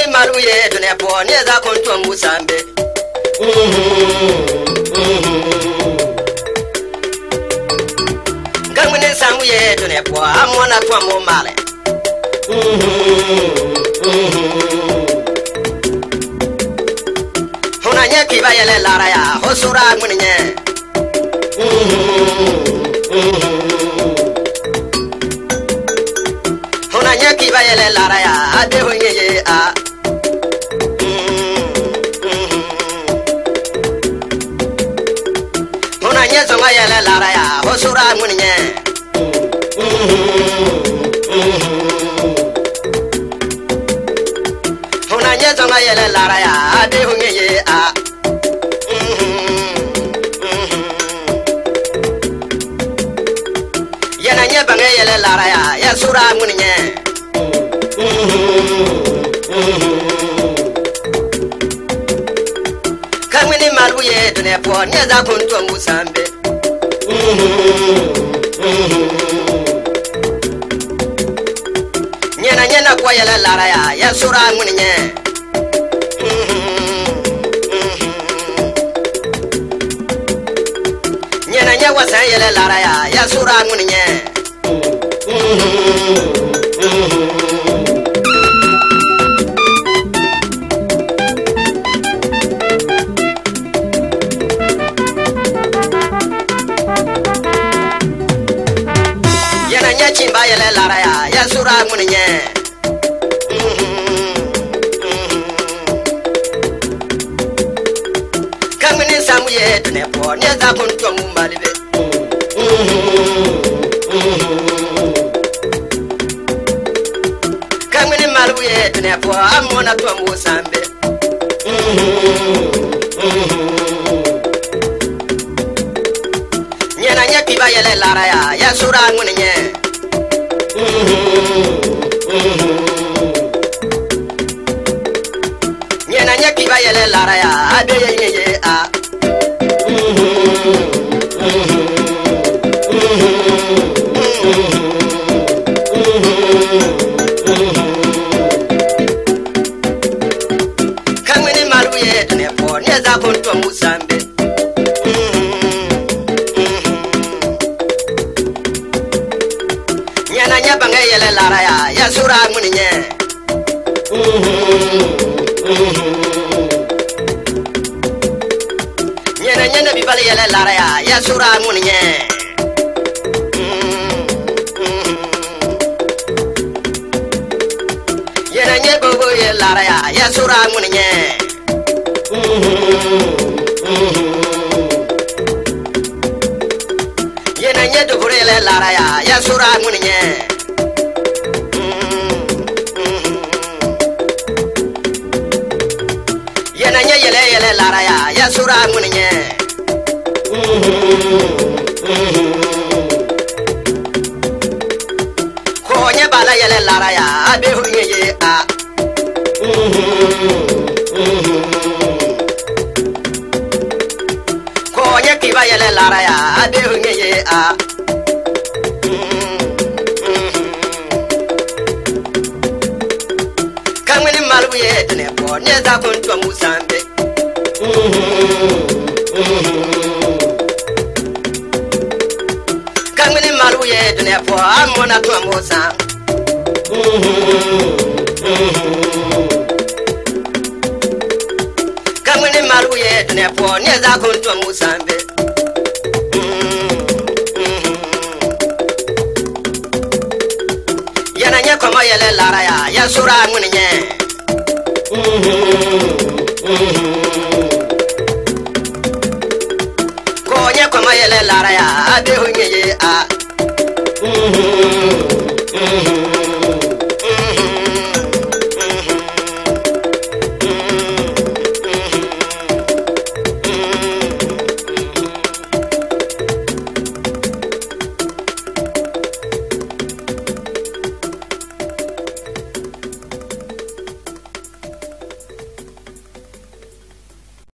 Maalii ye dune po ne za konto musambe. Kamune samu ye dune po amona to mo male. Hona nya ki ba yele lara ya hosura munye. Hona nya ki ba yele lara ya ade honye ye a. Hona nya zonga yele lara ya hosura munye. Hona nya zonga yele lara ya ade honye ye a. Yana nya bange yele lara ya sura munye. Kamune Maalii ye dune po ne za konto musambe. Nyena kwa yele lara ya sura munye. Nyena nya wasa yele lara ya sura munye. Yana nya chimba yele lara ya sura munye. Kamune samu ye dune po ne za konto mu Maalii be. Kamune Maalii ye dune po amona to mu sambe. Nyena nya ki ba yele lara ya sura munye. Nyena nya ki ba yele lara ya ade ye a. Kamune Maalii ye dune po ne za konto musambe. Nyena nya bange yele lara ya sura munye. Nyena bibale yele lara ya sura munye. Nyena nya bobo yele lara ya sura munye. Nyena nya dubure yele lara ya sura munye. Yana nya yele lara ya sura munye. Ko nya bala yele lara ya abe hunye ye a. Ko nya ki ba yele lara ya abe hunye ye a. Kamune Maalii ye dune po ne za konto musambe. Kamune Maalii ye dune po amona to musa. Kamune Maalii ye dune po ne za konto musambe. Yana nya koma yele lara ya sura munye. Ko nya koma yele lara ya ade honye ye a.